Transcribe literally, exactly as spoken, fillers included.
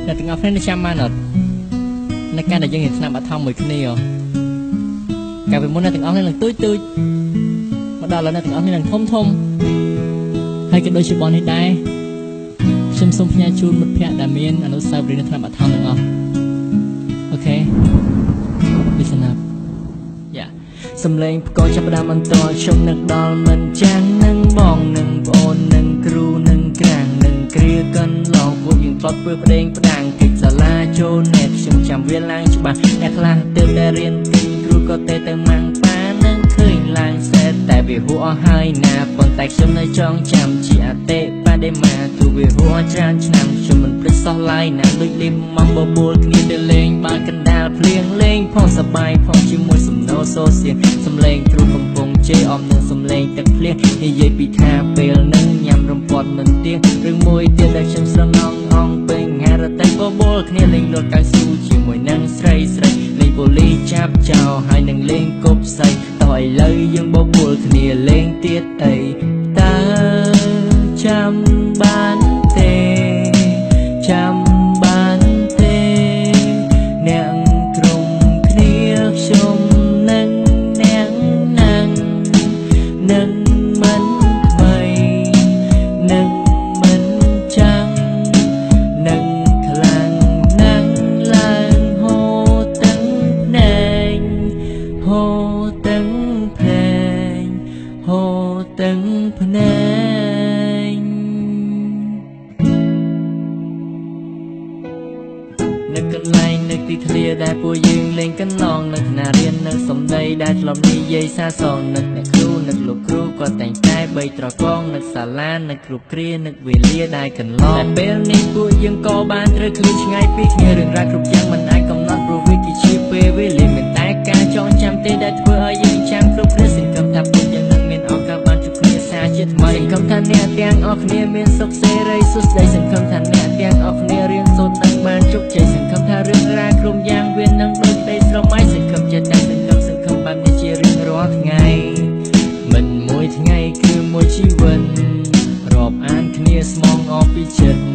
អ្នកទាំងអស់គ្នាចាំបានអត់នៅការដែលយើងរៀនឆ្នាំបឋមមួយគ្នាកាលពីមុនអ្នកទាំងអស់គ្នានឹងទូចទូចមកដល់ឥឡូវអ្នកទាំងអស់គ្នានឹងធំធំហើយក៏ដូចជាបងនេះដែរខ្ញុំសូមផ្ញើជូនមិត្តភ័ក្តិដែលមានអនុស្សាវរីយ៍នៅឆ្នាំបឋមទាំងអស់អូខេ listen up យ៉ាសំឡេងផ្គរចាប់ផ្ដើមបន្តខ្ញុំនឹកដល់មិនចាំងនឹងបងនឹងប្អូននឹងគ្រូនឹងក្រាំងនឹងគ្រាកន្លងពួកយើងផ្លត់ពើផ្ដេងផ្ដាំងកិច្ចសាលាចូលណែតខ្ញុំចាំវាឡើងច្បាស់អ្នកខ្លះទើបតែរៀនគ្រូក៏ទេទៅម៉ាំងប៉ានឹងឃើញឡើងសែតតែវាហួសអស់ហើយណាប៉ុន្តែខ្ញុំនៅចងចាំជាអតិបដិមាទូវាហួសច្រើនឆ្នាំខ្ញុំមិនភ្លេចសោះឡើយណាដូចលីមមកបបួលគ្នាទៅលេងបានកណ្ដាលភ្លៀងលេងផងសប្បាយផងជាមួយសំណោសូសៀងសំឡេងគ្រូកំពុងជេរអមនឹងសំឡេងទឹកភ្លៀងនិយាយពីថាពេលនឹងញ៉ាំរំពាត់មិនទៀងរឿងមួយទៀតដែលខ្ញុំស្រណងអងពេញហារតែបបួលគ្នាលេងលត់កៅស៊ូជាមួយនឹងស្រីស្រីលេងប៉ូលីចាប់ចោលហើយនឹងលេងគប់សៃតោះឥឡូវយើងបបួលគ្នាលេងទៀតអីតើចាំបានទេចាំបានទេអ្នកក្រុមគ្នាខ្ញុំនឹងអ្នកនឹងនឹងមិនថ្មីនឹងមិនចាំងនឹងខ្លាំងណាស់ឡើងហូរទាំងភ្នែកហូរទាំងភ្នែកហូរទាំងភ្នែកនៅកន្លែងនៅទីធ្លាដែលពួកយើងលេងកន្លងនៅថ្នាក់រៀននៅសំដីដែលធ្លាប់និយាយសាសងនឹកអ្នកគ្រូនឹកលោកគ្រូក៏តែងតែបីត្រកងនឹកសាលានឹកគ្រូគ្រានឹកវេលាដែលកន្លងតែពេលនេះពួកយើងក៏បានត្រូវឃ្លាតឆ្ងាយពីគ្នារឿងរ៉ាវគ្រប់យ៉ាងមិនអាចកំណត់ព្រោះវាគឺជាពេលវេលាមានតែការចងចាំទេដែលធ្វើឲ្យយើងចាំគ្រប់គ្នាសង្ឃឹមថាពួកយើងនឹងមានឱកាសបានជួបគ្នាសាជាថ្មីសង្ឃឹមថាអ្នកទាំងអស់គ្នាមានសុខសេរីសុខស្ដីសង្ឃឹមថាអ្នកទាំងអស់គ្នារៀនសូត្រនឹងបានជោគជ័យសង្ឃឹមថារឿងរ៉ាវគ្រប់យ៉ាងវានឹងដូចក្ដីស្រមៃសង្ឃឹមចិត្តតែសង្ឃឹមសង្ឃឹមបែបនេះជារៀងរាល់ថ្ងៃមិនមួយថ្ងៃគឺមួយជីវិតរាប់អានគ្នាស្មងអស់ពីចិត្ត